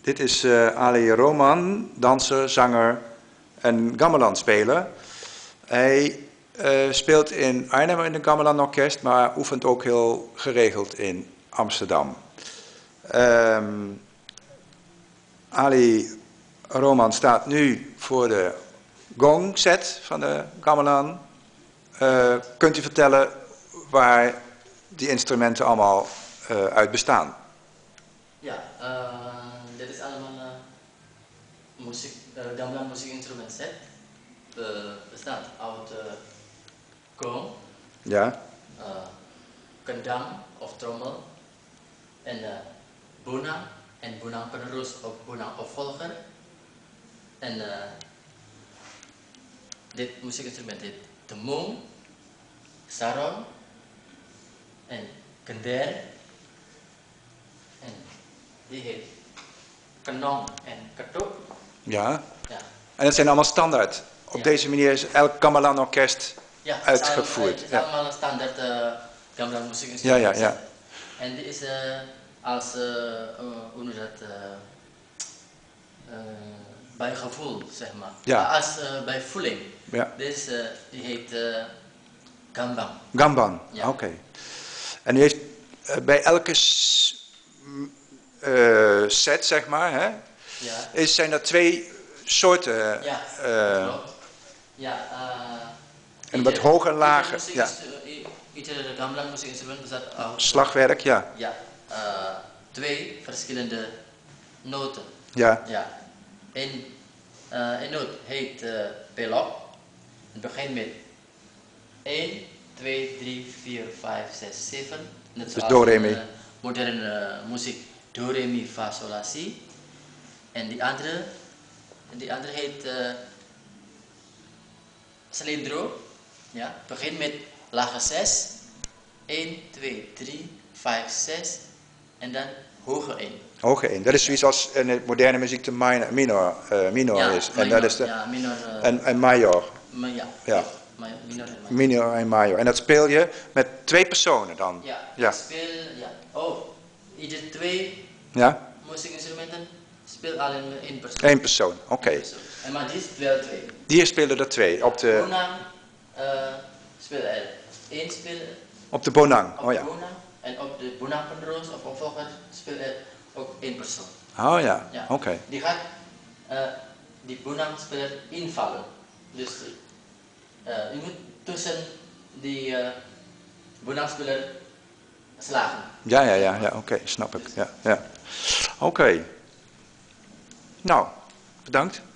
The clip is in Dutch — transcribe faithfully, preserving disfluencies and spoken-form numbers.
Dit is uh, Ali Roman, danser, zanger en gamelanspeler. Hij uh, speelt in Arnhem in het Gamelan Orkest, maar oefent ook heel geregeld in Amsterdam. Um, Ali Roman staat nu voor de gongset van de gamelan. Uh, kunt u vertellen waar die instrumenten allemaal uh, uit bestaan? Ja, uh, dit is allemaal uh, muziek, uh, gamelan muziekinstrument set. Uh, bestaat uit uh, gong, ja. uh, kendang of trommel en uh, bonang en bonang penerus of bonang opvolger. En uh, dit muziekinstrument heet temung, sarong en gender. En die heet kenong en ketuk. Ja. Ja. En dat zijn allemaal standaard. Op ja. deze manier is elk gamelan orkest ja, uitgevoerd. Het is ja. allemaal een standaard uh, gamelan muziekinstrument. Ja, ja, ja. En die is uh, als, uh, uh, hoe noem je dat, uh, uh, bij gevoel, zeg maar. Ja. Uh, als uh, bij voeling. Ja. Dus uh, die heet uh, gambang. Gambang, ja. Oké. Okay. En u heeft uh, bij elke uh, set, zeg maar, hè, ja. is, zijn er twee soorten. Ja, uh, klopt. Ja, uh, en wat hoger en lager. Ja. Iedere gamelan muziekinstrument bestaat uit slagwerk, ja. Ja, uh, twee verschillende noten. Ja. Ja. En uh, een noot heet uh, pelok. Het begint met één, twee, drie, vier, vijf, zes, zeven. Net dus do, re, mi. Uh, moderne uh, muziek do, re, mi, fa, sol, la, si. En die andere, die andere heet uh, cilindro. Ja, het begint met lage zes. één, twee, drie, vijf, zes. En dan hoge één. Hoge één. Dat is zoiets als in de moderne muziek de minor, minor, uh, minor ja, is. Minor, en dat is de, ja, minor. Uh, en, en major. Ma ja. Ja. Minor en major. Minor en major. En dat speel je met twee personen dan? Ja. Ja. Ik speel, ja. Oh, ieder twee ja? muziekinstrumenten speel alleen één persoon. Eén persoon, oké. Okay. En maar die speelt twee. Die spelen er twee. Op de... Bonang uh, speelt er één speler. Op de bonang, op oh ja. De bonang, en op de bonang penerus of opvolger speelt er ook één persoon. Oh ja, ja. oké. Okay. Die gaat uh, die bonang speler invallen. Dus uh, je moet tussen die uh, bonang speler slagen. Ja, ja, ja, ja oké, okay, snap ik. Ja, ja. Oké. Okay. Nou, bedankt.